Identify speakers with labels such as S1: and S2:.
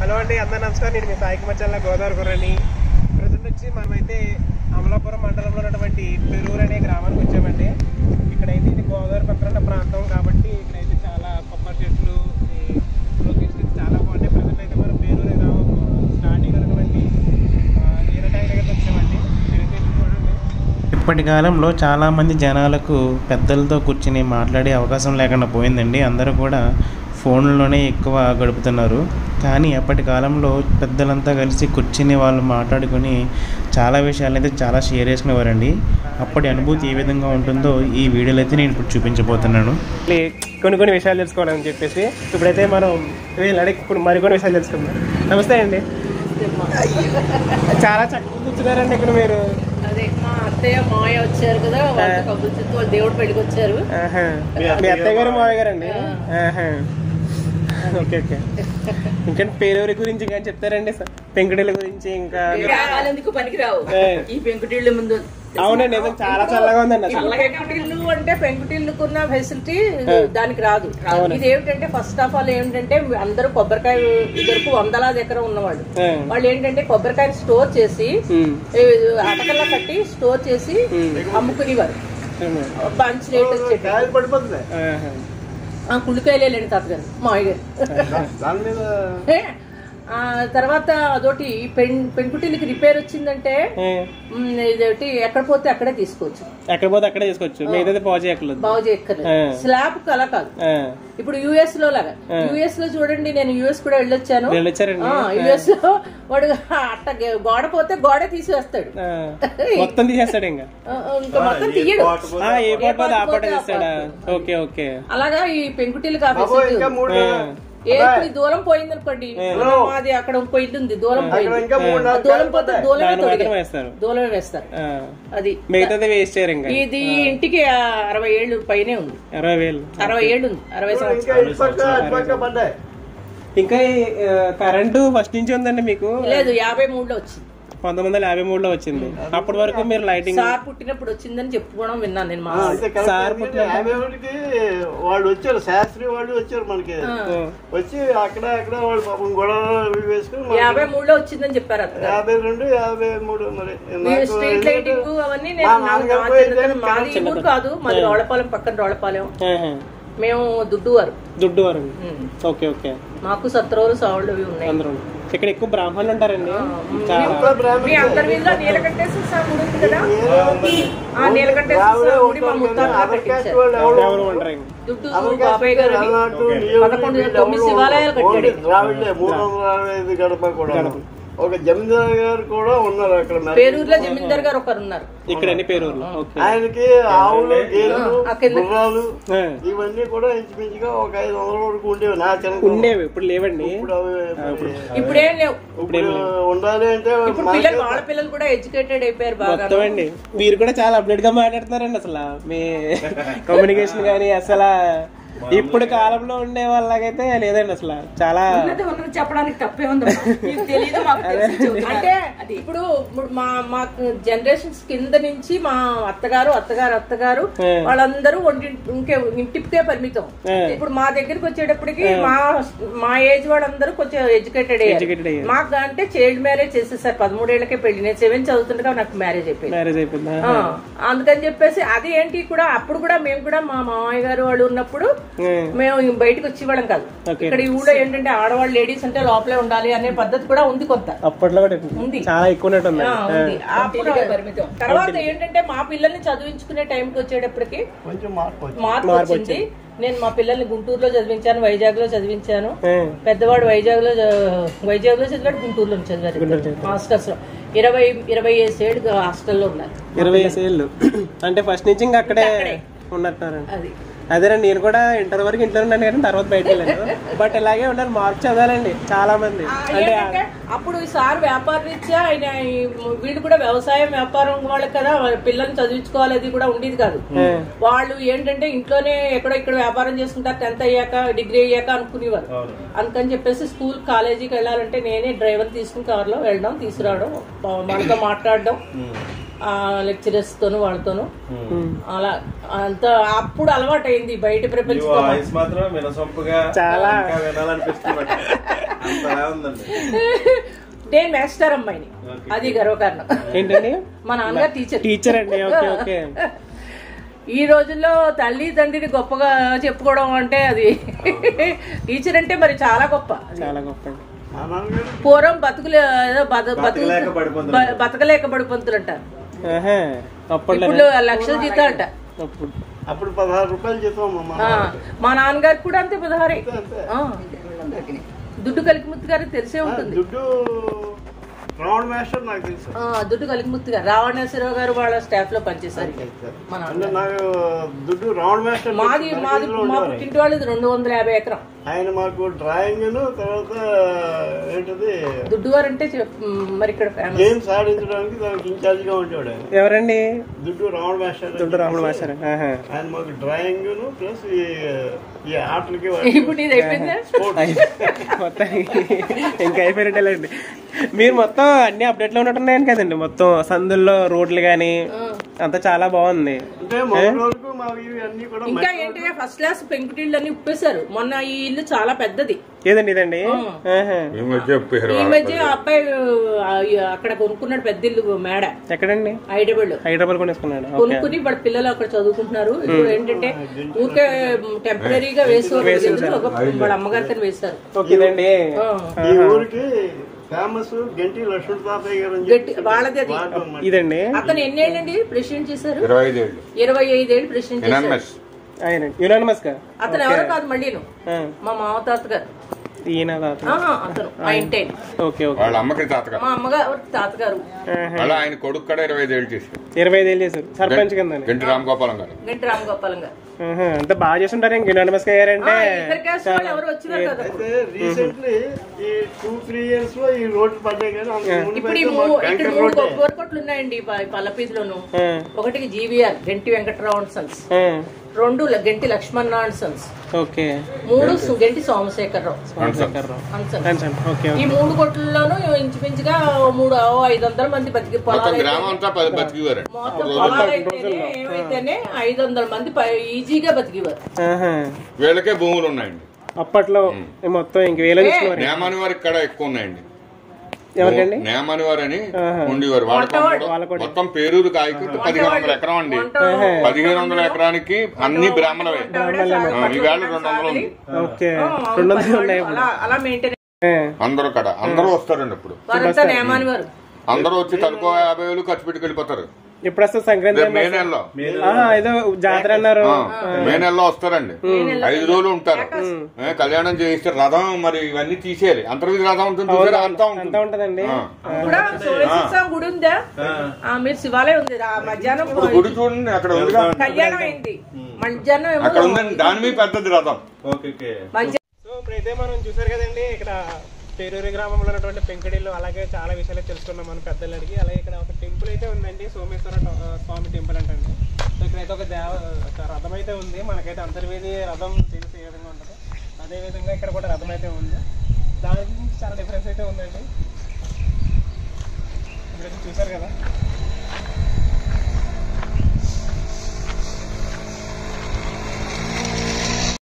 S1: Hello అండి, అందరూ నమస్కారం. నేను మీ సాయికి మచ్చల్ల గోదావరి గుర్రని. ప్రజెంట్ వచ్చి మనమైతే అమలాపురం మండలంలో ఉన్నటువంటి పెరూరు అనే గ్రామానికి వచ్చామండి. ఇక్కడైతే ఇది గోదావరి పక్కన ఉన్న ప్రాంతం కాబట్టి ఇక్కడైతే చాలా కొబ్బరి చెట్లు, లొకేషన్స్ చాలా బాగున్నాయి. ప్రజెంట్ అయితే మనం పెరూరు గ్రామం స్టార్టింగ్ ఉన్నటువంటి నీళ్ళ ట్యాంక్ దగ్గర వచ్చామండి. చూడండి, ఇప్పటి కాలంలో చాలామంది జనాలకు పెద్దలతో కూర్చుని మాట్లాడే అవకాశం లేకుండా పోయిందండి. అందరూ కూడా ఫోన్లోనే ఎక్కువ గడుపుతున్నారు. కానీ అప్పటి కాలంలో పెద్దలంతా కలిసి కూర్చుని వాళ్ళు మాట్లాడుకుని చాలా విషయాలు అయితే చాలా షేర్ చేసుకునేవారండి. అప్పటి అనుభూతి ఏ విధంగా ఉంటుందో ఈ వీడియోలో అయితే నేను ఇప్పుడు చూపించబోతున్నాను. కొన్ని విషయాలు తెలుసుకోవాలని చెప్పేసి ఇప్పుడైతే మనం ఇప్పుడు మరికొన్ని విషయాలు తెలుసుకుందాం. నమస్తే అండి. చాలా చక్కగా కూర్చున్నారండి ఇక్కడ మీరు.
S2: అదే మా అత్తయ్య మావయ్య వచ్చారు కదా, వాళ్ళు దేవుడు పెళ్ళికి వచ్చారు.
S1: మీ అత్తయ్య గారు మావయ్య గారు అండి. Okay okay. ఇంకా పెరూరు గురించి ఇంకా చెప్తారండి, పెంకుటిళ్ళ గురించి. ఇంకా
S2: పనికిరావు ఈ పెంకుటిళ్ళ ముందు.
S1: అవునండి, చాలా చల్లగా ఉందండి.
S2: పెంకుటిల్లు అంటే పెంకుటిల్లుకున్న ఫెసిలిటీ దానికి రాదు. ఇది ఏమిటంటే ఫస్ట్ ఆఫ్ ఆల్ ఏమిటంటే అందరూ కొబ్బరికాయ ఇద్దరు 100 ఎకరం ఉన్నవాళ్ళు వాళ్ళు ఏంటంటే కొబ్బరికాయని స్టోర్ చేసి అటకల్లా కట్టి స్టోర్ చేసి అమ్ముకునేవారు. బంచ్ రేట్ వచ్చేది. కుళ్ళికాయలు వెళ్ళండి తాతగారు మావయ్య గారు. తర్వాత అదొకటి పెంకుటిల్లికి రిపేర్ వచ్చిందంటే ఇదొకటి ఎక్కడ పోతే అక్కడే తీసుకోవచ్చు. బాగు చేయక్కర్లేదు. స్లాబ్ అలా కాదు. ఇప్పుడు యుఎస్ లో లాగా. యుఎస్ లో చూడండి, నేను యుఎస్ కూడా వెళ్ళొచ్చాను. యుఎస్ లో వాడు అట్ట గోడ పోతే గోడే తీసివేస్తాడు,
S1: మొత్తం తీసేస్తాడు. ఇంకా
S2: మొత్తం తీయడు. అలాగా ఈ పెంకుటిల్లు కాబట్టి దూరం పోయింది అనుకోండి, అది అక్కడ పోయింది ఉంది, దూరం పోయింది, దూరం పోతే దూరం వేస్తారు. అది ఇది ఇంటికి 60 ఏళ్ళు పైనే ఉంది. 60 ఏళ్ళు ఉంది. 60 సంవత్సరాలు.
S1: ఇంకా కరెంటు ఫస్ట్ నుంచి ఉందండి మీకు?
S2: లేదు, 53లో వచ్చింది.
S1: 1953లో వచ్చింది. అప్పటి వరకు మీరు లైటింగ్
S2: సార్ పుట్టినప్పుడు వచ్చిందని చెప్పుకోవడం విన్నాను నేను.
S3: సార్ వాళ్ళు వచ్చారు, శాస్త్రి వాళ్ళు వచ్చారు మనకి. వచ్చి అక్కడ అక్కడ వాళ్ళు పాపం గొడవ వేసుకుని
S2: 53లో వచ్చిందని చెప్పారు.
S3: 52, 53 మరి.
S2: స్ట్రీట్ లైటింగ్ అవన్నీ మాది ఊరు కాదు, మాది రోళ్లపాలెం, పక్కన రోళ్లపాలెం. మేము దుడ్డువారు.
S1: Okay okay.
S2: మాకు సత్రవారు సావులు అవి ఉన్నాయి.
S1: ఇక్కడ ఎక్కువ బ్రాహ్మణులు ఉంటారండి.
S2: మీ అందరి మీద నీలకంఠేశ్వర గుడి ఉంది కదా, ఆ నీలకంఠేశ్వర గుడి మా ముత్తాతలు కట్టించారు. దుడ్డు బాబాయ్ గారు 11 శివాలయాలు కట్టాడు.
S3: ఒక జమీందార్ గారు కూడా ఉన్నారు అక్కడ.
S2: పేరూరులో జమీందార్ గారు ఒకరు ఉన్నారు.
S1: ఇక్కడ పేరూరులో
S3: ఆయనకి ఆవులు, గేదెలు, గుర్రాలు ఇవన్నీ కూడా ఇంచుమించుగా ఒక 500 వరకు ఉండేవి. నా
S1: ఉండేవి, ఇప్పుడు లేవండి.
S2: ఇప్పుడేం లేవు.
S3: ఉండాలి అంటే
S2: ఇప్పుడు పిల్లలు, వాళ్ళ పిల్లలు కూడా ఎడ్యుకేటెడ్ అయిపోయారు బాగా.
S1: అండి మీరు కూడా చాలా అప్డేట్ గా మాట్లాడుతున్నారండి. అసలు మీ కమ్యూనికేషన్ గానీ అసలు ఇప్పుడు కాలంలో ఉండే వాళ్ళకైతే లేదండి. అసలు చాలా
S2: చెప్పడానికి తప్పే ఉంది. అంటే ఇప్పుడు మా జనరేషన్స్ కింద నుంచి మా అత్తగారు వాళ్ళందరూ ఇంటికే పరిమితం. ఇప్పుడు మా దగ్గరికి వచ్చేటప్పటికి మా ఏజ్ వాళ్ళందరూ కొంచెం ఎడ్యుకేటెడ్ అయ్యారు. మాకు అంటే చైల్డ్ మ్యారేజ్ చేసేసారు. 13 ఏళ్లకే పెళ్లి. నేను 7 చదువుతుండగా నాకు మ్యారేజ్ అయిపోయింది. అందుకని చెప్పేసి అది ఏంటి కూడా అప్పుడు కూడా మేము కూడా మా మామయ్య గారు వాళ్ళు ఉన్నప్పుడు మేము బయటకు వచ్చి ఇవ్వడం కాదు. ఇక్కడ ఈ ఊళ్ళో ఏంటంటే ఆడవాళ్ళు, లేడీస్ అంటే లోపలే ఉండాలి అనే పద్ధతి కూడా ఉంది. కొంత
S1: అప్పట్లో ఉంది, చాలా ఎక్కువ.
S2: తర్వాత ఏంటంటే మా పిల్లల్ని చదివించుకునే టైంకి వచ్చేటప్పటికి మార్పు వచ్చింది. నేను మా పిల్లల్ని గుంటూరులో చదివించాను, వైజాగ్ లో చదివించాను. పెద్దవాడు వైజాగ్ లో చదివాడు, గుంటూరులో చదివారు మాస్టర్స్ లో. 20 ఏళ్ళు హాస్టల్లో ఉన్నారు.
S1: 20 ఏళ్ళు అంటే ఫస్ట్ నుంచి ఇంకా అక్కడే ఉన్నట్టున్నారు. అది అదేనండి, నేను కూడా ఇంటర్ వరకు ఇంట్లో ఉన్నాను కానీ తర్వాత బయట వెళ్ళాను. బట్ ఇలాగే ఉన్నారు, మార్పు చదవాలండి చాలా మంది.
S2: అంటే అప్పుడు సార్ వ్యాపార రీత్యా ఆయన, వీళ్ళు కూడా వ్యవసాయం వ్యాపారం వాళ్ళు కదా, పిల్లల్ని చదివించుకోవాలి అది కూడా ఉండేది కాదు. వాళ్ళు ఏంటంటే ఇంట్లోనే ఎక్కడో ఇక్కడ వ్యాపారం చేసుకుంటారు. 10th అయ్యాక, డిగ్రీ అయ్యాక అనుకునేవారు. అందుకని చెప్పేసి స్కూల్, కాలేజీకి వెళ్ళాలంటే నేనే డ్రైవర్ తీసుకుని కార్లో వెళ్ళడం, తీసుకురావడం, వాళ్ళతో మాట్లాడడం, లెక్చరర్స్ తోను వాళ్ళతోను అలా అంత అప్పుడు అలవాటు అయింది. బయట ప్రపంచం
S1: చాలా
S2: నేను మాస్టర్ అమ్మాయిని, అది గర్వకారణం.
S1: ఏంటండి?
S2: మా నాన్నగారు
S1: టీచర్ అండి. Okay okay.
S2: ఈ రోజుల్లో తల్లి తండ్రిని గొప్పగా చెప్పుకోవడం అంటే అది టీచర్ అంటే మరి చాలా గొప్ప.
S1: చాలా గొప్ప.
S2: పూర్వం బతకలేక పడిపోతులు అంటారు. ఇప్పుడు లక్షల జీతం అంట.
S3: అప్పుడు 16 రూపాయలు జీతం.
S2: మా నాన్నగారు కూడా అంతే 16. దుడ్డు కలికిముత్తు గారికి తెలిసే ఉంటుంది.
S3: రావణ మాస్టర్ నాకు తెలుసు.
S2: దుడ్డు కలికిముత్తు గారు రావణేశ్వరరావు గారు వాళ్ళ స్టాఫ్ లో పనిచేశారు.
S3: దుడ్డు రావణ మాస్టర్
S2: మాది మా పుట్టింటి వాళ్ళది 250 ఎకరం.
S3: ఆయన మాకు డ్రాయింగ్ తర్వాత ఏంటది
S2: దుడ్డు గారు అంటే మరి ఇక్కడ
S3: గేమ్స్ ఆడించడానికి దానికి ఇన్ఛార్జ్ గా ఉండేవాడు.
S1: ఎవరండి?
S3: దుడ్డు రావణ మాస్టర్.
S1: దుడ్డు రావణ మాస్టర్.
S3: ఆయన మాకు డ్రాయింగ్ ప్లస్ ఈ ఆటలకి.
S2: ఇప్పుడు నీది అయిపోయిందా?
S1: మొత్తం ఇంకా అయిపోయినట్టేలేండి. మీరు మొత్తం అన్ని అప్డేట్ లో ఉన్నట్టున్నాయని కదండి. మొత్తం సందుల్లో రోడ్లు గానీ అంతా చాలా బాగుంది.
S2: ఇంకా ఏంటంటే ఫస్ట్ క్లాస్ పెంకుటిళ్ళు అన్ని ఉప్పేశారు. మొన్న ఈ ఇల్లు చాలా పెద్దది.
S1: ఏదండి ఇదండి?
S2: ఈ మధ్య అబ్బాయి అక్కడ కొనుక్కున్నాడు పెద్ద ఇల్లు మేడ.
S1: ఎక్కడండి? హైదరాబాద్
S2: కొనుక్కుని వాళ్ళ పిల్లలు అక్కడ చదువుకుంటున్నారు. ఇప్పుడు ఏంటంటే ఊరికే టెంపరీగా వేసేవారు, వాళ్ళ అమ్మగారితో వేశారు.
S3: ఫేమస్ గంటి లక్ష్మణ తాతయ్య గారు
S2: వాళ్ళది అది.
S1: ఇదండి.
S2: అతను ఎన్నేళ్ళండి ప్రెసిడెంట్ చేశారు? 25 ఏళ్ళు ప్రెసిడెంట్ చేశారు. అతను ఎవరో కాదు, మళ్ళీ మా మామ తాత గారు. అతను
S4: వాళ్ళ అమ్మకి తాతగారు,
S2: మా అమ్మగారు తాతగారు.
S4: ఆయన కొడుకు కూడా 25 ఏళ్ళు చేశారు.
S1: 25 ఏళ్ళు చేశారు సర్పంచ్ కింద.
S4: గంటి రామగోపాలం గారు.
S1: అంత బాగా చేస్తుంటారు. యూనానిమస్ గా అయ్యారంటే.
S3: రీసెంట్లీ ఈ 2-3 ఇయర్స్ లో ఈ రోడ్లు పడ్డాయి.
S2: ఇప్పుడు 3 కోరుకోట్లు ఉన్నాయండి పల్లపీదిలోను. ఒకటికి జీవీఆర్ గంటి వెంకట్రావు అండ్ సన్స్, 2 గంటి లక్ష్మణ్ అండ్ సన్స్, 3 గంటి సోమశేఖరరావు. ఈ 3 కోట్లలోనూ ఇంచుమించుగా 300-500 మంది బతికి పొలాలు ఏమైతేనే 500 మంది ఈజీగా బతికేవారు.
S4: వీళ్ళకే భూములు ఉన్నాయండి
S1: అప్పట్లో. మొత్తం ఇంక వేల
S4: నేమాని వారికి ఇక్కడ ఎక్కువ ఉన్నాయండి.
S1: ఎవరికండి?
S4: నేమాని వారు అని ఉండేవారు. మొత్తం పేరూరు కాయకు 1500 ఎకరం అండి. 1500 ఎకరానికి అన్ని బ్రాహ్మణవే. ఈవేళ 200 ఉంది. అందరూ కడ అందరూ వస్తారండి. ఇప్పుడు అందరూ వచ్చి తనకో 50,000 ఖర్చు పెట్టుకు వెళ్ళిపోతారు.
S1: ఇప్పుడు వస్తే సంక్రాంతి
S4: మే నెలలో
S1: ఏదో జాతర అన్నారు.
S4: మే నెలలో వస్తారండి. 5 రోజులు ఉంటారు. కళ్యాణం చేయిస్తే రథం మరి ఇవన్నీ తీసేయాలి. అంతర్వేది రథం ఉంటుంది,
S1: అంతా ఉంటదండి.
S2: గుడి ఉందా? మీరు శివాలయం ఉంది. మధ్యాహ్నం
S4: గుడి చూడండి అక్కడ ఉంది.
S2: కళ్యాణం అయింది మధ్యాహ్నం
S4: అక్కడ ఉందండి. దాని మీద పెద్దది రథం.
S1: ఇప్పుడైతే మనం చూసారు కదండి, ఇక్కడ పేరూరు గ్రామంలో ఉన్నటువంటి పెంకడిల్లు, అలాగే చాలా విషయాలు తెలుసుకున్నాం మనం పెద్దలు అడిగి. అలాగే ఇక్కడ ఒక టెంపుల్ అయితే ఉందండి, సోమేశ్వర స్వామి టెంపుల్ అంటండి. సో ఇక్కడైతే ఒక రథం అయితే ఉంది. మనకైతే అంతర్వేది రథం తెలిసి ఏ విధంగా ఉంటుంది, అదేవిధంగా ఇక్కడ కూడా రథం అయితే ఉంది. దాని గురించి చాలా డిఫరెన్స్ అయితే ఉందండి. ఇక్కడైతే చూసారు కదా.